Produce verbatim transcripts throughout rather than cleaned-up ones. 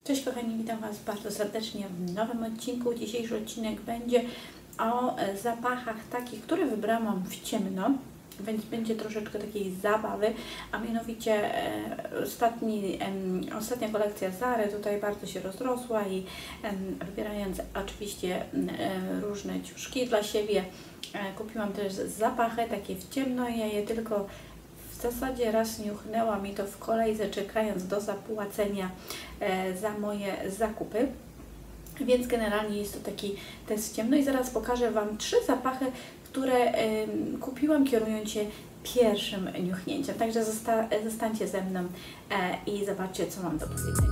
Cześć kochani, witam Was bardzo serdecznie w nowym odcinku. Dzisiejszy odcinek będzie o zapachach takich, które wybrałam w ciemno, więc będzie troszeczkę takiej zabawy, a mianowicie e, ostatni, e, ostatnia kolekcja Zary tutaj bardzo się rozrosła i e, wybierając oczywiście e, różne ciuszki dla siebie, e, kupiłam też zapachy takie w ciemno. Ja je tylko w zasadzie raz niuchnęłam i to w kolejce, czekając do zapłacenia e, za moje zakupy. Więc generalnie jest to taki test ciemno i zaraz pokażę Wam trzy zapachy, które y, kupiłam kierując się pierwszym niuchnięciem. Także zosta zostańcie ze mną e, i zobaczcie, co mam do powiedzenia.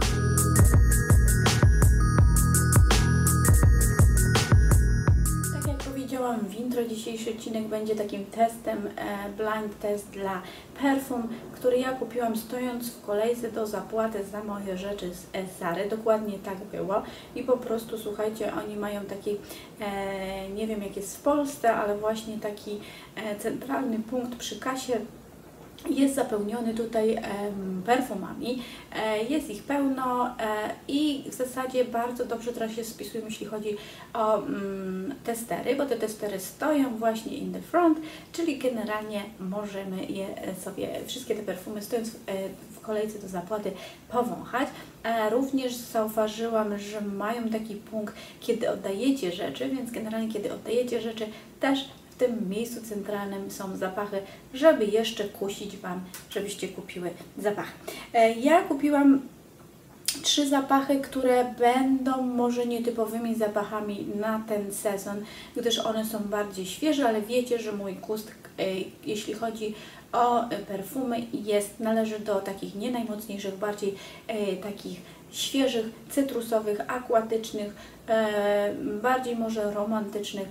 W intro dzisiejszy odcinek będzie takim testem, e, blind test dla perfum, który ja kupiłam stojąc w kolejce do zapłaty za moje rzeczy z Zary. Dokładnie tak było i po prostu słuchajcie, oni mają taki, e, nie wiem jak jest w Polsce, ale właśnie taki e, centralny punkt przy kasie. Jest zapełniony tutaj e, perfumami, e, jest ich pełno e, i w zasadzie bardzo dobrze teraz się spisują, jeśli chodzi o mm, testery, bo te testery stoją właśnie in the front, czyli generalnie możemy je sobie, wszystkie te perfumy stojąc w, e, w kolejce do zapłaty powąchać. E, również zauważyłam, że mają taki punkt, kiedy oddajecie rzeczy, więc generalnie kiedy oddajecie rzeczy też w tym miejscu centralnym są zapachy, żeby jeszcze kusić Wam, żebyście kupiły zapachy. Ja kupiłam trzy zapachy, które będą może nietypowymi zapachami na ten sezon, gdyż one są bardziej świeże, ale wiecie, że mój gust, jeśli chodzi o perfumy, jest, należy do takich nie najmocniejszych, bardziej takich świeżych, cytrusowych, akwatycznych, bardziej może romantycznych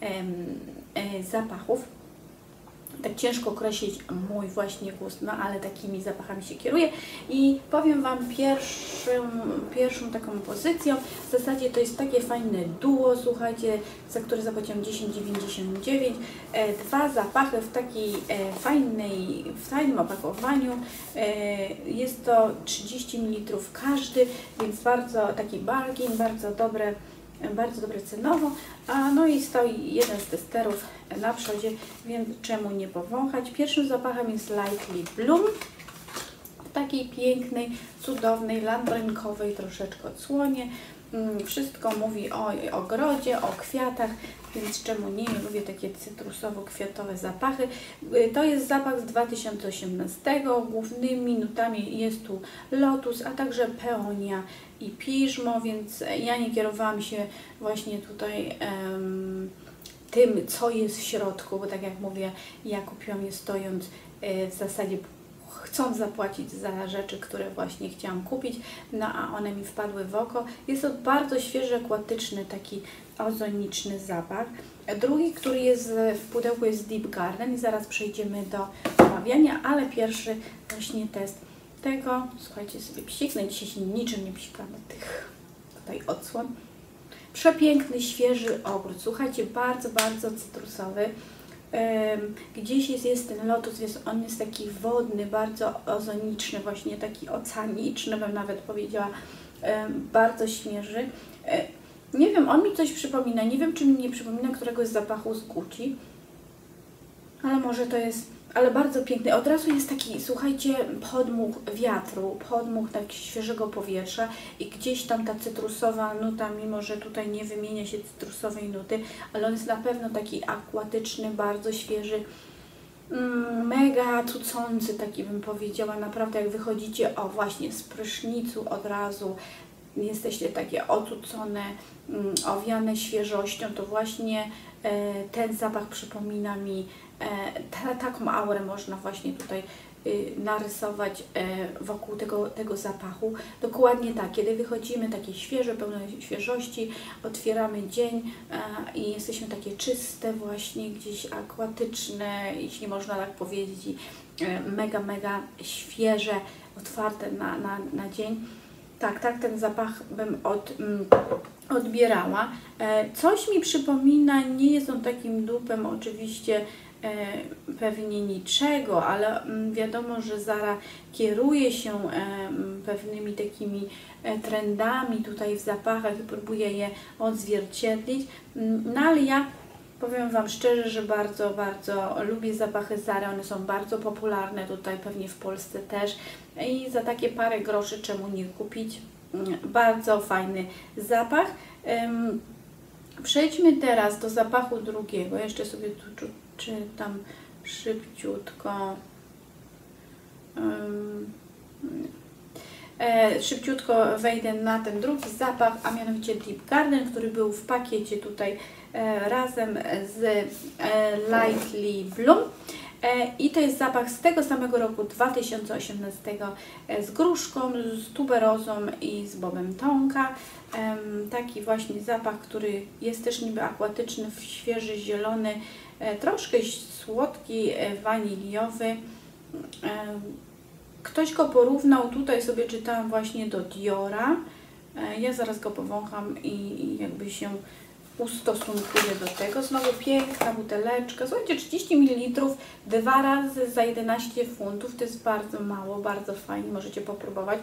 zapachów. Tak ciężko określić mój właśnie gust, no ale takimi zapachami się kieruję i powiem Wam pierwszą, pierwszą taką pozycją. W zasadzie to jest takie fajne duo, słuchajcie, za które zapłaciłam dziesięć dziewięćdziesiąt dziewięć. E, dwa zapachy w takiej e, fajnej, w fajnym opakowaniu. E, jest to trzydzieści mililitrów każdy, więc bardzo taki bargain, bardzo dobre. Bardzo dobre cenowo, a no i stoi jeden z testerów na przodzie, więc czemu nie powąchać. Pierwszym zapachem jest Lightly Bloom, takiej pięknej, cudownej, landrynkowej troszeczkę odsłonie. Wszystko mówi o ogrodzie, o kwiatach, więc czemu nie? Ja lubię takie cytrusowo-kwiatowe zapachy. To jest zapach z dwa tysiące osiemnastego. Głównymi nutami jest tu lotus, a także peonia i piżmo, więc ja nie kierowałam się właśnie tutaj um, tym, co jest w środku, bo tak jak mówię, ja kupiłam je stojąc e, w zasadzie chcąc zapłacić za rzeczy, które właśnie chciałam kupić, no a one mi wpadły w oko. Jest to bardzo świeży, akwatyczny, taki ozoniczny zapach. Drugi, który jest w pudełku, jest Deep Garden i zaraz przejdziemy do omawiania, ale pierwszy właśnie test tego. Słuchajcie, sobie psiknę, dzisiaj się niczym nie psikam do tych tutaj odsłon. Przepiękny, świeży ogród, słuchajcie, bardzo, bardzo cytrusowy. Gdzieś jest, jest ten lotus, jest, on jest taki wodny, bardzo ozoniczny, właśnie taki oceaniczny, bym nawet powiedziała, bardzo świeży. Nie wiem, on mi coś przypomina, nie wiem czy mi nie przypomina któregoś zapachu z Gucci, ale może to jest, ale bardzo piękny. Od razu jest taki, słuchajcie, podmuch wiatru, podmuch tak świeżego powietrza i gdzieś tam ta cytrusowa nuta, mimo że tutaj nie wymienia się cytrusowej nuty, ale on jest na pewno taki akwatyczny, bardzo świeży, mm, mega cucący, taki bym powiedziała. Naprawdę jak wychodzicie, o właśnie z prysznicu od razu, jesteście takie ocucone, mm, owiane świeżością, to właśnie e, ten zapach przypomina mi e, ta, taką aurę można właśnie tutaj y, narysować e, wokół tego, tego zapachu. Dokładnie tak, kiedy wychodzimy takie świeże, pełne świeżości, otwieramy dzień e, i jesteśmy takie czyste właśnie, gdzieś akwatyczne, jeśli można tak powiedzieć, i e, mega, mega świeże, otwarte na, na, na dzień. Tak, tak, ten zapach bym od, mm, odbierała. E, coś mi przypomina, nie jest on takim dupem oczywiście pewnie niczego, ale wiadomo, że Zara kieruje się pewnymi takimi trendami tutaj w zapachach i próbuje je odzwierciedlić. No ale ja powiem Wam szczerze, że bardzo, bardzo lubię zapachy Zary, one są bardzo popularne tutaj, pewnie w Polsce też i za takie parę groszy czemu nie kupić? Bardzo fajny zapach. Przejdźmy teraz do zapachu drugiego. Jeszcze sobie tu czytam szybciutko. Um, e, szybciutko wejdę na ten drugi zapach, a mianowicie Deep Garden, który był w pakiecie tutaj e, razem z e, Lightly Bloom. E, I to jest zapach z tego samego roku dwa tysiące osiemnastego e, z gruszką, z tuberozą i z bobem tonka. E, taki właśnie zapach, który jest też niby akwatyczny, świeży, zielony, e, troszkę słodki, e, waniliowy. E, ktoś go porównał, tutaj sobie czytałam właśnie do Diora. E, ja zaraz go powącham i, i jakby się ustosunkuję do tego. Znowu piękna buteleczka. Słuchajcie, trzydzieści mililitrów, dwa razy za jedenaście funtów. To jest bardzo mało, bardzo fajnie. Możecie popróbować.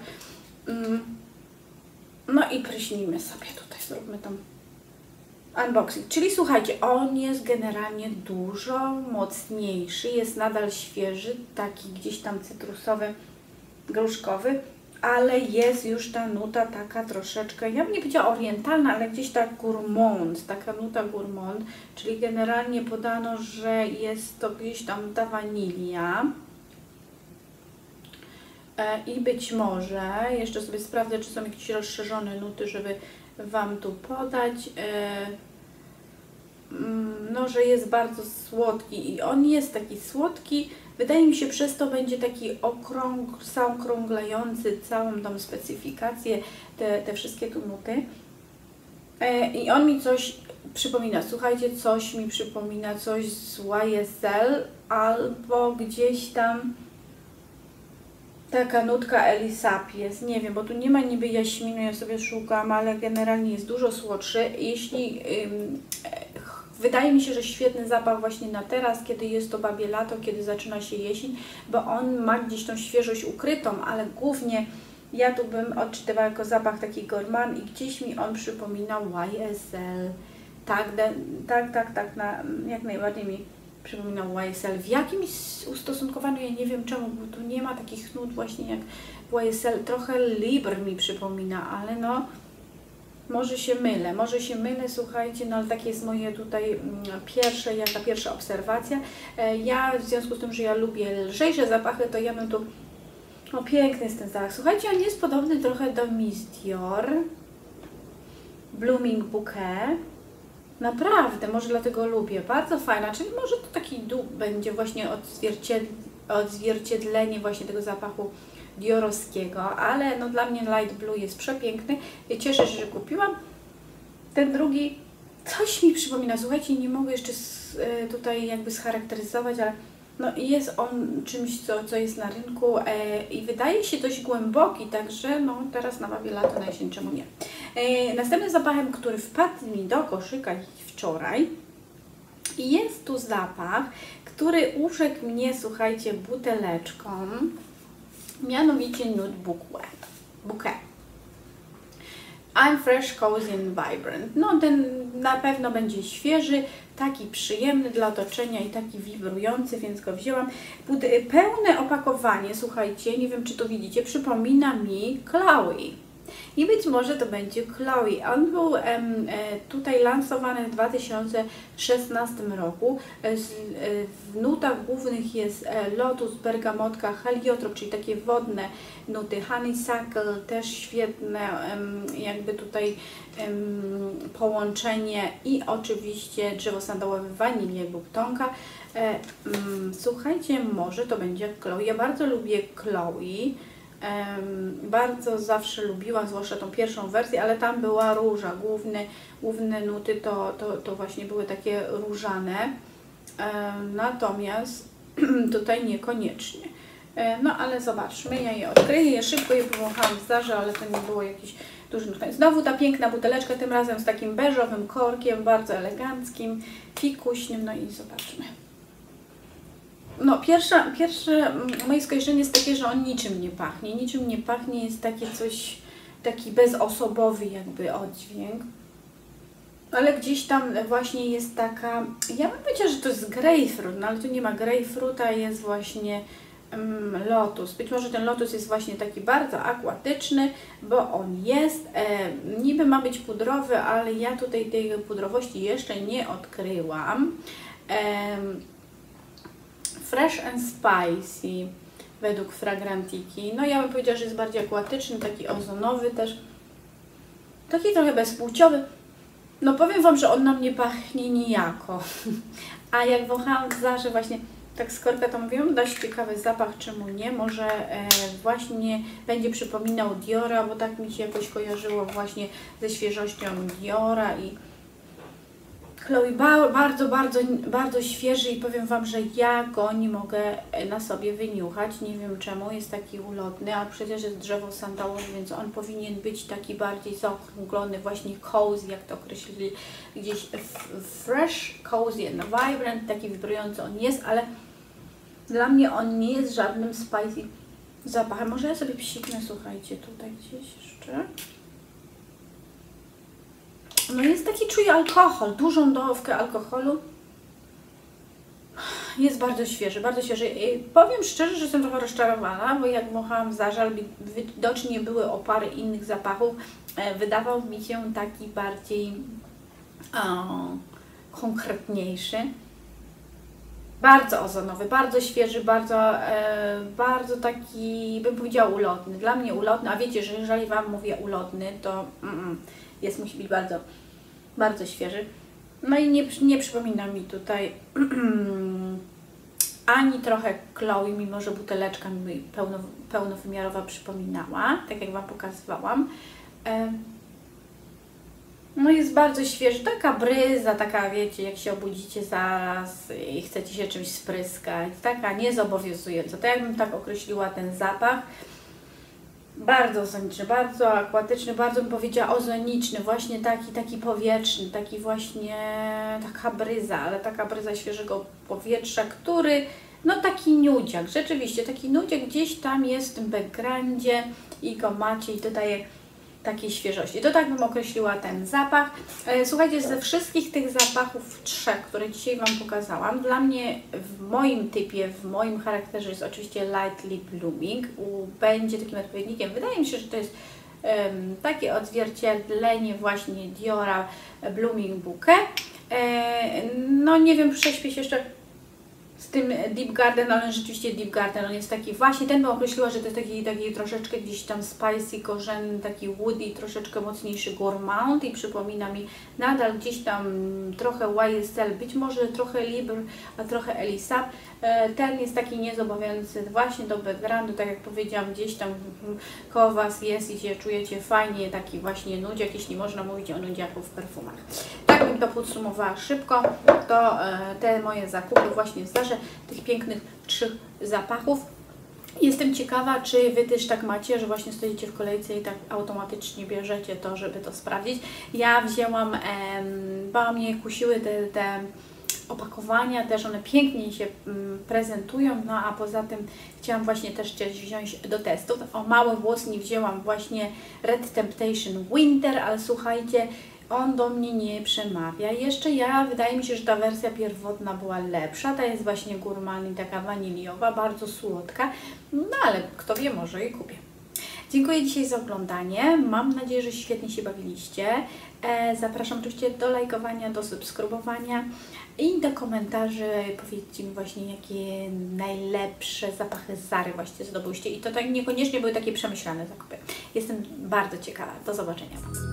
No i pryśnijmy sobie tutaj. Zróbmy tam unboxing. Czyli słuchajcie, on jest generalnie dużo mocniejszy. Jest nadal świeży, taki gdzieś tam cytrusowy, gruszkowy. Ale jest już ta nuta taka troszeczkę, ja bym nie powiedziała orientalna, ale gdzieś tak gourmand, taka nuta gourmand, czyli generalnie podano, że jest to gdzieś tam ta wanilia. E, I być może, jeszcze sobie sprawdzę, czy są jakieś rozszerzone nuty, żeby Wam tu podać. E, no, że jest bardzo słodki i on jest taki słodki. Wydaje mi się, przez to będzie taki okrąg, zaokrąglający całą tą specyfikację, te, te wszystkie tu nuty. E, I on mi coś przypomina, słuchajcie, coś mi przypomina, coś z Y S L albo gdzieś tam taka nutka Elisapies, nie wiem, bo tu nie ma niby jaśminu, ja sobie szukam, ale generalnie jest dużo słodszy. Jeśli ym, wydaje mi się, że świetny zapach właśnie na teraz, kiedy jest to babie lato, kiedy zaczyna się jesień, bo on ma gdzieś tą świeżość ukrytą, ale głównie ja tu bym odczytywała jako zapach taki gourmand i gdzieś mi on przypominał Y S L. Tak, de, tak, tak, tak, na, jak najbardziej mi przypominał Y S L. W jakimś ustosunkowaniu, ja nie wiem czemu, bo tu nie ma takich nut właśnie jak w Y S L. Trochę Libre mi przypomina, ale no może się mylę, może się mylę, słuchajcie, no ale takie jest moje tutaj pierwsze, jaka pierwsza obserwacja. Ja w związku z tym, że ja lubię lżejsze zapachy, to ja bym tu, o piękny jest ten zapach. Słuchajcie, on jest podobny trochę do Miss Dior Blooming Bouquet. Naprawdę, może dlatego lubię. Bardzo fajna, czyli może to taki dół będzie właśnie odzwierciedl odzwierciedlenie właśnie tego zapachu diorowskiego, ale no dla mnie Light Blue jest przepiękny. Ja cieszę się, że kupiłam. Ten drugi coś mi przypomina, słuchajcie, nie mogę jeszcze tutaj jakby scharakteryzować, ale no jest on czymś, co, co jest na rynku e, i wydaje się dość głęboki, także no teraz na babie lato, na jesień, czemu nie. E, następnym zapachem, który wpadł mi do koszyka wczoraj, jest tu zapach, który urzekł mnie, słuchajcie, buteleczką, mianowicie Nude Bouquet. Bouquet. I'm fresh, cozy and vibrant. No ten na pewno będzie świeży, taki przyjemny dla otoczenia i taki wibrujący, więc go wzięłam. Pełne opakowanie, słuchajcie, nie wiem czy to widzicie, przypomina mi Chloe. I być może to będzie Chloe. On był em, tutaj lansowany w dwa tysiące szesnastym roku. W nutach głównych jest lotus, bergamotka, heliotrop, czyli takie wodne nuty, honeysuckle, też świetne jakby tutaj połączenie i oczywiście drzewo sandałowe, wanilię lub tonka. Słuchajcie, może to będzie Chloe. Ja bardzo lubię Chloe. Um, bardzo zawsze lubiłam, zwłaszcza tą pierwszą wersję, ale tam była róża, główne, główne nuty to, to, to właśnie były takie różane, um, natomiast tutaj niekoniecznie. Um, no ale zobaczmy, ja je odkryję, je szybko je powąchałam w Zarze, ale to nie było jakiś duży nut. Znowu ta piękna buteleczka, tym razem z takim beżowym korkiem, bardzo eleganckim, fikuśnym, no i zobaczmy. No, pierwsza, pierwsze moje skojarzenie jest takie, że on niczym nie pachnie. Niczym nie pachnie, jest takie coś, taki bezosobowy jakby oddźwięk. Ale gdzieś tam właśnie jest taka, ja bym powiedziała, że to jest grapefruit, no ale tu nie ma grapefruita, jest właśnie um, lotus. Być może ten lotus jest właśnie taki bardzo akwatyczny, bo on jest, e, niby ma być pudrowy, ale ja tutaj tej pudrowości jeszcze nie odkryłam. E, Fresh and spicy według Fragrantiki. No ja bym powiedziała, że jest bardziej akwatyczny, taki ozonowy też, taki trochę bezpłciowy. No powiem Wam, że on nam nie pachnie nijako. A jak wąchałam Zarze właśnie tak z korka, to mówiłam, dość ciekawy zapach, czemu nie? Może e, właśnie będzie przypominał Diora, bo tak mi się jakoś kojarzyło właśnie ze świeżością Diora i Chloe bardzo, bardzo, bardzo świeży i powiem Wam, że ja go nie mogę na sobie wyniuchać. Nie wiem czemu, jest taki ulotny, a przecież jest drzewo sandalowe, więc on powinien być taki bardziej zaokrąglony, właśnie cozy, jak to określili gdzieś, fresh, cozy and vibrant, taki wibrujący on jest, ale dla mnie on nie jest żadnym spicy zapachem. Może ja sobie psiknę, słuchajcie, tutaj gdzieś jeszcze. No jest taki, czuję alkohol, dużą dawkę alkoholu. Jest bardzo świeży, bardzo świeży. I powiem szczerze, że jestem trochę rozczarowana, bo jak wąchałam zażal, widocznie były opary innych zapachów. Wydawał mi się taki bardziej o, konkretniejszy. Bardzo ozonowy, bardzo świeży, bardzo, e, bardzo taki, bym powiedziała, ulotny. Dla mnie ulotny, a wiecie, że jeżeli Wam mówię ulotny, to mm, jest, musi być bardzo, bardzo świeży. No i nie, nie przypomina mi tutaj ani trochę Chloe, mimo że buteleczka mi pełno, pełnowymiarowa przypominała, tak jak Wam pokazywałam. E, No jest bardzo świeży, taka bryza, taka wiecie, jak się obudzicie zaraz i chcecie się czymś spryskać, taka niezobowiązująca. To jakbym tak określiła ten zapach. Bardzo ozoniczny, bardzo akwatyczny, bardzo bym powiedziała ozoniczny, właśnie taki, taki powietrzny, taki właśnie, taka bryza, ale taka bryza świeżego powietrza, który, no taki nudziak, rzeczywiście, taki nudziak gdzieś tam jest w tym backgroundzie i go macie i dodaje takiej świeżości. To tak bym określiła ten zapach. Słuchajcie, ze wszystkich tych zapachów trzech, które dzisiaj Wam pokazałam, dla mnie w moim typie, w moim charakterze jest oczywiście Lightly Blooming. Będzie takim odpowiednikiem. Wydaje mi się, że to jest um, takie odzwierciedlenie właśnie Diora Blooming Bouquet. E, no nie wiem, prześpię się jeszcze z tym Deep Garden, ale rzeczywiście Deep Garden, on jest taki właśnie, ten bym określiła, że to jest taki, taki troszeczkę gdzieś tam spicy, korzenny, taki woody, troszeczkę mocniejszy gourmand i przypomina mi nadal gdzieś tam trochę Y S L, być może trochę Libre, a trochę Elisab. Ten jest taki niezobowiązujący właśnie do backgroundu, tak jak powiedziałam, gdzieś tam koło Was jest i się czujecie fajnie, taki właśnie nudziak, jeśli można mówić o nudziaku w perfumach. Tak bym to podsumowała szybko, to te moje zakupy właśnie w Zarze, tych pięknych trzech zapachów. Jestem ciekawa, czy Wy też tak macie, że właśnie stoicie w kolejce i tak automatycznie bierzecie to, żeby to sprawdzić. Ja wzięłam, em, bo mnie kusiły te, te opakowania, też one pięknie się mm, prezentują, no a poza tym chciałam właśnie też coś wziąć do testów. O mały włos nie wzięłam właśnie Red Temptation Winter, ale słuchajcie, on do mnie nie przemawia. Jeszcze ja, wydaje mi się, że ta wersja pierwotna była lepsza, ta jest właśnie gourmand i taka waniliowa, bardzo słodka, no ale kto wie, może i kupię. Dziękuję dzisiaj za oglądanie, mam nadzieję, że świetnie się bawiliście. E, zapraszam oczywiście do lajkowania, do subskrybowania i do komentarzy. Powiedzcie mi właśnie, jakie najlepsze zapachy z Zary właśnie zdobyłyście i to tak niekoniecznie były takie przemyślane zakupy. Jestem bardzo ciekawa. Do zobaczenia.